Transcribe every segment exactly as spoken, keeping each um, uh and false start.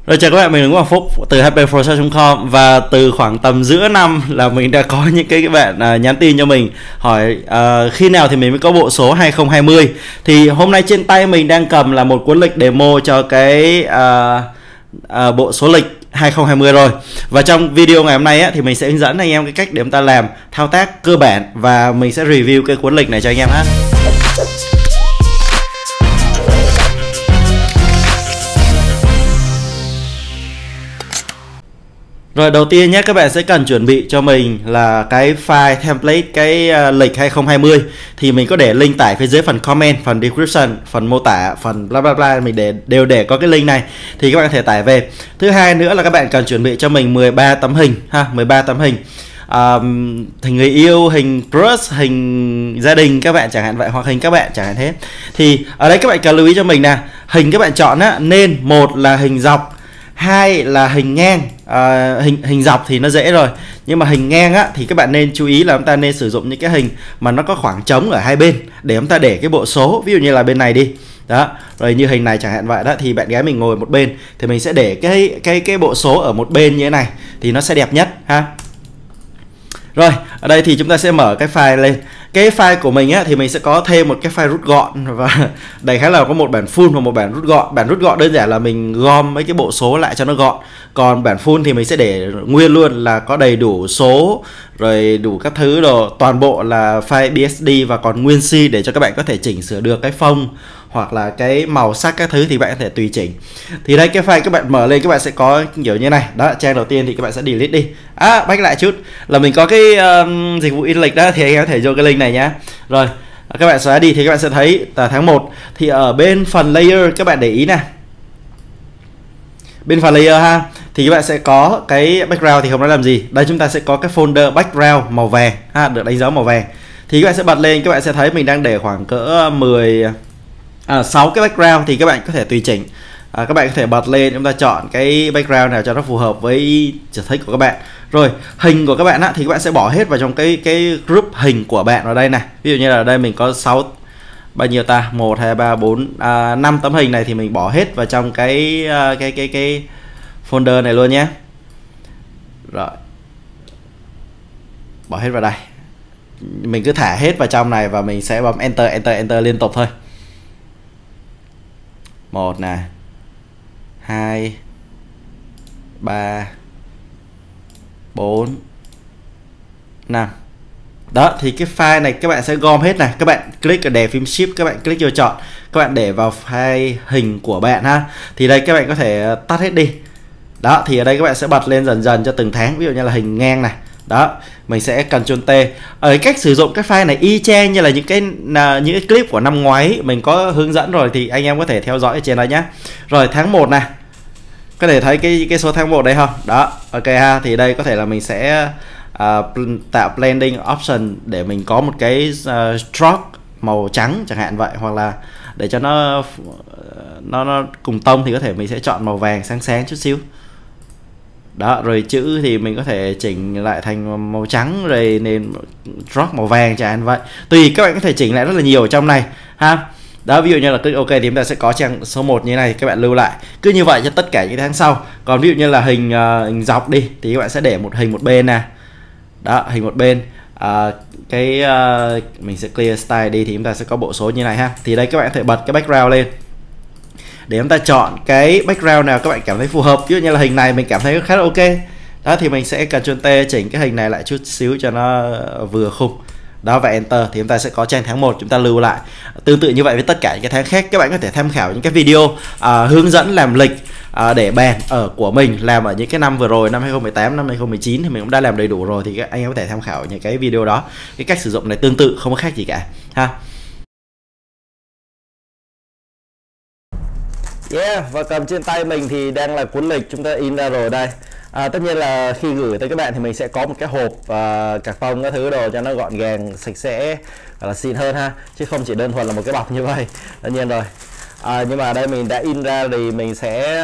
Rồi chào các bạn, mình là Nguyễn Hoàng Phúc từ hát pê for sale chấm com. Và từ khoảng tầm giữa năm là mình đã có những cái các bạn à, nhắn tin cho mình hỏi à, khi nào thì mình mới có bộ số hai không hai không. Thì hôm nay trên tay mình đang cầm là một cuốn lịch demo cho cái à, à, bộ số lịch hai không hai không rồi. Và trong video ngày hôm nay á, thì mình sẽ hướng dẫn anh em cái cách để chúng ta làm thao tác cơ bản, và mình sẽ review cái cuốn lịch này cho anh em ha. Rồi đầu tiên nhé, các bạn sẽ cần chuẩn bị cho mình là cái file template cái uh, lịch hai không hai không. Thì mình có để link tải phía dưới phần comment, phần description, phần mô tả, phần bla bla bla, mình để đều để có cái link này thì các bạn có thể tải về. Thứ hai nữa là các bạn cần chuẩn bị cho mình mười ba tấm hình ha, mười ba tấm hình. Um, hình người yêu, hình crush, hình gia đình các bạn chẳng hạn vậy, hoặc hình các bạn chẳng hạn thế. Thì ở đây các bạn cần lưu ý cho mình nè, hình các bạn chọn á, nên một là hình dọc, hai là hình ngang. À, hình hình dọc thì nó dễ rồi, nhưng mà hình ngang á thì các bạn nên chú ý là chúng ta nên sử dụng những cái hình mà nó có khoảng trống ở hai bên để chúng ta để cái bộ số. Ví dụ như là bên này đi đó, rồi như hình này chẳng hạn vậy đó, thì bạn gái mình ngồi một bên thì mình sẽ để cái cái cái bộ số ở một bên như thế này thì nó sẽ đẹp nhất ha. Rồi ở đây thì chúng ta sẽ mở cái file lên. Cái file của mình á, thì mình sẽ có thêm một cái file rút gọn, và đại khái là có một bản full và một bản rút gọn. Bản rút gọn đơn giản là mình gom mấy cái bộ số lại cho nó gọn, còn bản full thì mình sẽ để nguyên luôn, là có đầy đủ số rồi đủ các thứ đồ, toàn bộ là file bê ét đê và còn nguyên C để cho các bạn có thể chỉnh sửa được cái phông hoặc là cái màu sắc các thứ thì bạn có thể tùy chỉnh. Thì đây cái file các bạn mở lên, các bạn sẽ có kiểu như này đó. Trang đầu tiên thì các bạn sẽ delete đi. À back lại chút là mình có cái um, dịch vụ in lịch đó, thì anh em có thể vô cái link này nhá. Rồi các bạn xóa đi thì các bạn sẽ thấy là tháng một thì ở bên phần layer các bạn để ý nè, bên phần layer ha, thì các bạn sẽ có cái background thì không nói làm gì. Đây chúng ta sẽ có cái folder background màu vàng ha, được đánh dấu màu vàng. Thì các bạn sẽ bật lên, các bạn sẽ thấy mình đang để khoảng cỡ mười à, sáu cái background thì các bạn có thể tùy chỉnh. À, các bạn có thể bật lên, chúng ta chọn cái background nào cho nó phù hợp với sở thích của các bạn. Rồi hình của các bạn á, thì các bạn sẽ bỏ hết vào trong cái cái group hình của bạn ở đây này. Ví dụ như là ở đây mình có sáu bao nhiêu ta, một hai ba bốn năm tấm hình này thì mình bỏ hết vào trong cái cái cái cái, cái folder này luôn nhé. Rồi bỏ hết vào đây, mình cứ thả hết vào trong này và mình sẽ bấm enter enter enter liên tục thôi. Một nè, hai, ba, bốn, năm. Đó thì cái file này các bạn sẽ gom hết này, các bạn click ở đề phím shift, các bạn click vô chọn, các bạn để vào file hình của bạn ha. Thì đây các bạn có thể tắt hết đi. Đó thì ở đây các bạn sẽ bật lên dần dần cho từng tháng, ví dụ như là hình ngang này. Đó, mình sẽ Ctrl T. Ở cách sử dụng cái file này y chang như là những cái là những cái clip của năm ngoái mình có hướng dẫn rồi, thì anh em có thể theo dõi ở trên đó nhé. Rồi tháng một này, có thể thấy cái cái số tháng một đây không? Đó, ok ha. Thì đây có thể là mình sẽ uh, tạo blending option để mình có một cái uh, stroke màu trắng chẳng hạn vậy, hoặc là để cho nó nó nó cùng tông thì có thể mình sẽ chọn màu vàng sáng sáng chút xíu. Đó, rồi chữ thì mình có thể chỉnh lại thành màu trắng, rồi nền stroke màu vàng chẳng hạn vậy. Tùy, các bạn có thể chỉnh lại rất là nhiều ở trong này ha. Đó, ví dụ như là click OK thì chúng ta sẽ có trang số một như thế này, các bạn lưu lại. Cứ như vậy cho tất cả những tháng sau. Còn ví dụ như là hình, uh, hình dọc đi thì các bạn sẽ để một hình một bên nè. Đó, hình một bên. Uh, cái uh, mình sẽ clear style đi thì chúng ta sẽ có bộ số như này ha. Thì đây các bạn có thể bật cái background lên để chúng ta chọn cái background nào các bạn cảm thấy phù hợp. Ví dụ như là hình này mình cảm thấy khá là ok. Đó thì mình sẽ Ctrl T chỉnh cái hình này lại chút xíu cho nó vừa khung. Đó, và enter thì chúng ta sẽ có trang tháng một, chúng ta lưu lại. Tương tự như vậy với tất cả những cái tháng khác, các bạn có thể tham khảo những cái video à, hướng dẫn làm lịch à, để bàn ở của mình làm ở những cái năm vừa rồi, năm hai không một tám, năm hai không một chín thì mình cũng đã làm đầy đủ rồi, thì anh em có thể tham khảo những cái video đó. Cái cách sử dụng này tương tự, không có khác gì cả ha. Yeah, và cầm trên tay mình thì đang là cuốn lịch chúng ta in ra rồi đây. À, tất nhiên là khi gửi tới các bạn thì mình sẽ có một cái hộp và cạc tông các thứ đồ cho nó gọn gàng, sạch sẽ và là xịn hơn ha, chứ không chỉ đơn thuần là một cái bọc như vậy. Tất nhiên rồi. À, nhưng mà đây mình đã in ra thì mình sẽ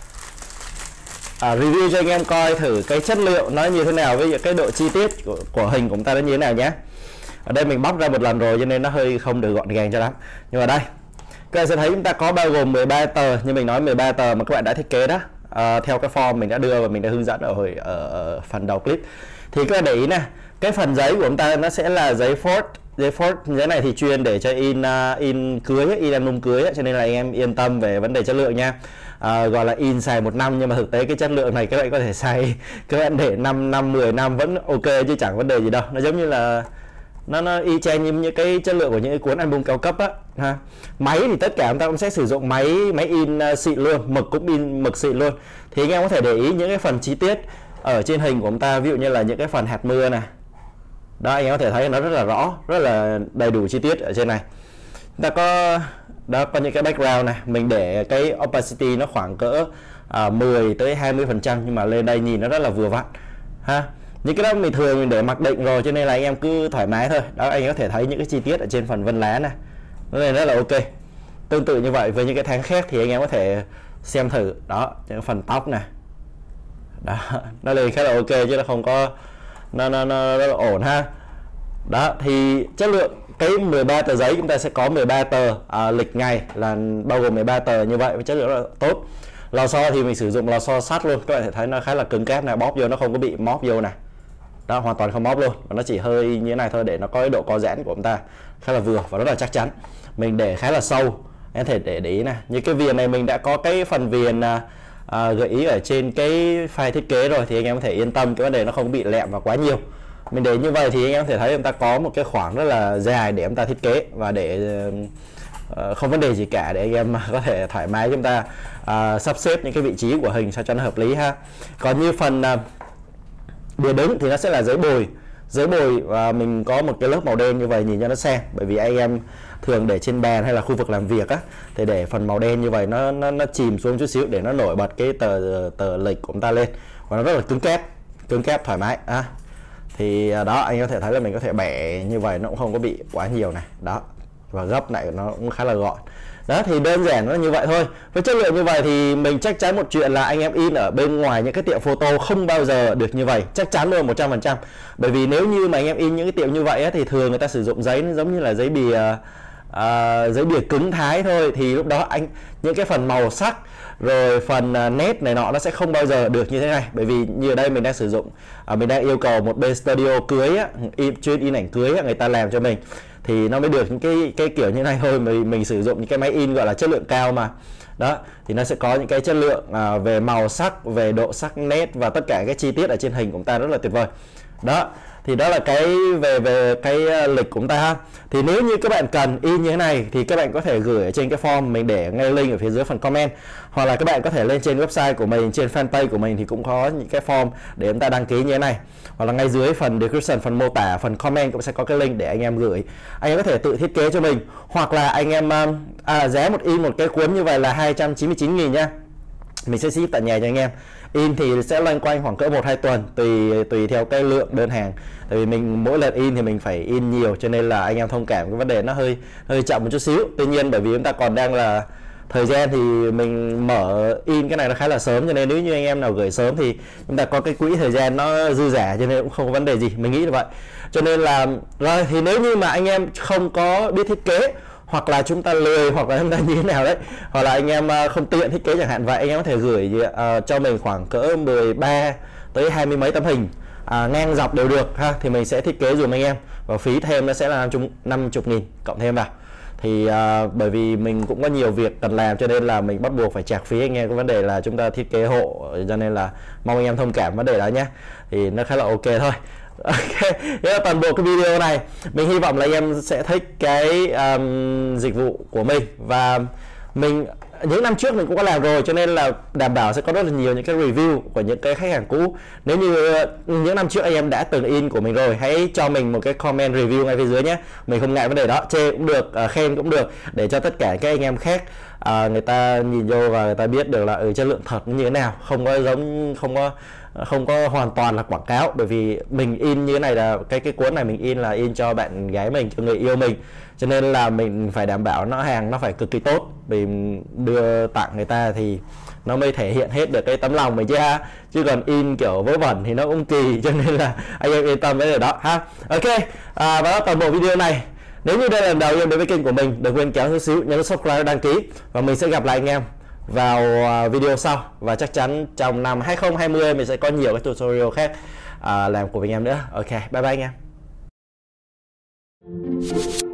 à, review cho anh em coi thử cái chất liệu nó như thế nào, với cái độ chi tiết của, của hình của chúng ta nó như thế nào nhé. Ở đây mình bóc ra một lần rồi cho nên nó hơi không được gọn gàng cho lắm. Nhưng mà đây các bạn sẽ thấy chúng ta có bao gồm mười ba tờ, như mình nói mười ba tờ mà các bạn đã thiết kế đó. uh, theo cái form mình đã đưa và mình đã hướng dẫn ở hồi ở, ở phần đầu clip. Thì các bạn để ý nè, cái phần giấy của chúng ta nó sẽ là giấy Ford. Giấy Ford giấy này thì chuyên để cho in uh, in cưới, in album cưới ấy, cho nên là anh em yên tâm về vấn đề chất lượng nha. À, gọi là in xài một năm nhưng mà thực tế cái chất lượng này các bạn có thể xài các bạn để năm năm mười năm vẫn ok chứ chẳng vấn đề gì đâu. Nó giống như là nó nó y chang như những cái chất lượng của những cái cuốn album cao cấp á ha. Máy thì tất cả chúng ta cũng sẽ sử dụng máy máy in uh, xịn luôn, mực cũng in mực xịn luôn. Thì anh em có thể để ý những cái phần chi tiết ở trên hình của chúng ta, ví dụ như là những cái phần hạt mưa này. Đó, anh em có thể thấy nó rất là rõ, rất là đầy đủ chi tiết ở trên này. Chúng ta có đó, có những cái background này, mình để cái opacity nó khoảng cỡ uh, mười tới hai mươi phần trăm nhưng mà lên đây nhìn nó rất là vừa vặn ha. Những cái đó mình thường mình để mặc định rồi cho nên là anh em cứ thoải mái thôi. Đó, anh có thể thấy những cái chi tiết ở trên phần vân lá này, nó lên rất là ok. Tương tự như vậy với những cái tháng khác thì anh em có thể xem thử. Đó, những phần tóc này, đó, nó lên khá là ok chứ nó không có nó nó nó rất là ổn ha. Đó, thì chất lượng cái mười ba tờ giấy chúng ta sẽ có mười ba tờ à, lịch ngày là bao gồm mười ba tờ như vậy với chất lượng rất là tốt. Lò xo thì mình sử dụng lò xo sắt luôn, các bạn thể thấy nó khá là cứng cáp này, bóp vô nó không có bị móp vô này. Đó, hoàn toàn không móp luôn, và nó chỉ hơi như thế này thôi để nó có cái độ co giãn của chúng ta khá là vừa và rất là chắc chắn. Mình để khá là sâu, em thể để, để ý này, như cái viền này mình đã có cái phần viền à, à, gợi ý ở trên cái file thiết kế rồi thì anh em có thể yên tâm cái vấn đề nó không bị lẹm vào quá nhiều. Mình để như vậy thì anh em có thể thấy chúng ta có một cái khoảng rất là dài để chúng ta thiết kế và để uh, không vấn đề gì cả, để anh em có thể thoải mái chúng ta uh, sắp xếp những cái vị trí của hình sao cho nó hợp lý ha. Còn như phần uh, bìa đứng thì nó sẽ là giấy bồi, giấy bồi và mình có một cái lớp màu đen như vậy nhìn cho nó sang, bởi vì anh em thường để trên bàn hay là khu vực làm việc á thì để phần màu đen như vậy nó nó nó chìm xuống chút xíu để nó nổi bật cái tờ tờ lịch của chúng ta lên và nó rất là cứng cáp, cứng cáp thoải mái á. Thì đó, anh có thể thấy là mình có thể bẻ như vậy nó cũng không có bị quá nhiều này. Đó, và gấp này nó cũng khá là gọn. Đó, thì đơn giản nó như vậy thôi. Với chất lượng như vậy thì mình chắc chắn một chuyện là anh em in ở bên ngoài những cái tiệm photo không bao giờ được như vậy, chắc chắn luôn một trăm phần trăm. Bởi vì nếu như mà anh em in những cái tiệm như vậy á, thì thường người ta sử dụng giấy nó giống như là giấy bìa à, giấy bìa cứng thái thôi, thì lúc đó anh những cái phần màu sắc rồi phần uh, nét này nọ nó sẽ không bao giờ được như thế này. Bởi vì như ở đây mình đang sử dụng uh, mình đang yêu cầu một bên studio cưới á, in, chuyên in ảnh cưới á, người ta làm cho mình thì nó mới được những cái cái kiểu như này thôi. Mình mình sử dụng những cái máy in gọi là chất lượng cao mà. Đó, thì nó sẽ có những cái chất lượng uh, về màu sắc, về độ sắc nét và tất cả cái chi tiết ở trên hình của chúng ta rất là tuyệt vời. Đó, thì đó là cái về về cái lịch của chúng ta ha. Thì nếu như các bạn cần in như thế này thì các bạn có thể gửi ở trên cái form mình để ngay link ở phía dưới phần comment, hoặc là các bạn có thể lên trên website của mình, trên fanpage của mình thì cũng có những cái form để chúng ta đăng ký như thế này, hoặc là ngay dưới phần description, phần mô tả, phần comment cũng sẽ có cái link để anh em gửi. Anh em có thể tự thiết kế cho mình, hoặc là anh em à, giá một in một cái cuốn như vậy là hai trăm chín mươi chín nghìn nha. Mình sẽ ship tận nhà cho anh em. In thì sẽ loanh quanh khoảng cỡ một hai tuần tùy tùy theo cái lượng đơn hàng. Tại vì mình mỗi lần in thì mình phải in nhiều cho nên là anh em thông cảm cái vấn đề nó hơi hơi chậm một chút xíu. Tuy nhiên bởi vì chúng ta còn đang là thời gian thì mình mở in cái này nó khá là sớm, cho nên nếu như anh em nào gửi sớm thì chúng ta có cái quỹ thời gian nó dư giả, cho nên cũng không có vấn đề gì, mình nghĩ như vậy. Cho nên là rồi, thì nếu như mà anh em không có biết thiết kế, hoặc là chúng ta lười, hoặc là chúng ta như thế nào đấy, hoặc là anh em không tiện thiết kế chẳng hạn, vậy anh em có thể gửi uh, cho mình khoảng cỡ mười ba tới hai mươi mấy tấm hình à, ngang dọc đều được ha, thì mình sẽ thiết kế dùm anh em, và phí thêm nó sẽ là năm mươi nghìn cộng thêm vào. Thì uh, bởi vì mình cũng có nhiều việc cần làm cho nên là mình bắt buộc phải trả phí anh em cái vấn đề là chúng ta thiết kế hộ, cho nên là mong anh em thông cảm vấn đề đó nhé. Thì nó khá là ok thôi. Ok, đây là toàn bộ cái video này. Mình hy vọng là anh em sẽ thích cái um, dịch vụ của mình, và mình những năm trước mình cũng có làm rồi, cho nên là đảm bảo sẽ có rất là nhiều những cái review của những cái khách hàng cũ. Nếu như những năm trước anh em đã từng in của mình rồi, hãy cho mình một cái comment review ngay phía dưới nhé. Mình không ngại vấn đề đó, chê cũng được, uh, khen cũng được, để cho tất cả các anh em khác uh, người ta nhìn vô và người ta biết được là ừ, chất lượng thật như thế nào, không có giống không có không có hoàn toàn là quảng cáo. Bởi vì mình in như thế này là cái cái cuốn này mình in là in cho bạn gái mình, cho người yêu mình, cho nên là mình phải đảm bảo nó hàng nó phải cực kỳ tốt, vì đưa tặng người ta thì nó mới thể hiện hết được cái tấm lòng mình chứ ha. Chứ còn in kiểu vớ vẩn thì nó cũng kỳ, cho nên là anh em yên tâm với điều đó ha. Ok, à, và đó toàn bộ video này. Nếu như đây là lần đầu em đến với kênh của mình, đừng quên kéo chút xíu nhấn subscribe, đăng ký, và mình sẽ gặp lại anh em vào video sau, và chắc chắn trong năm hai không hai không mình sẽ có nhiều cái tutorial khác uh, làm cùng với anh em nữa. Ok, bye bye anh em.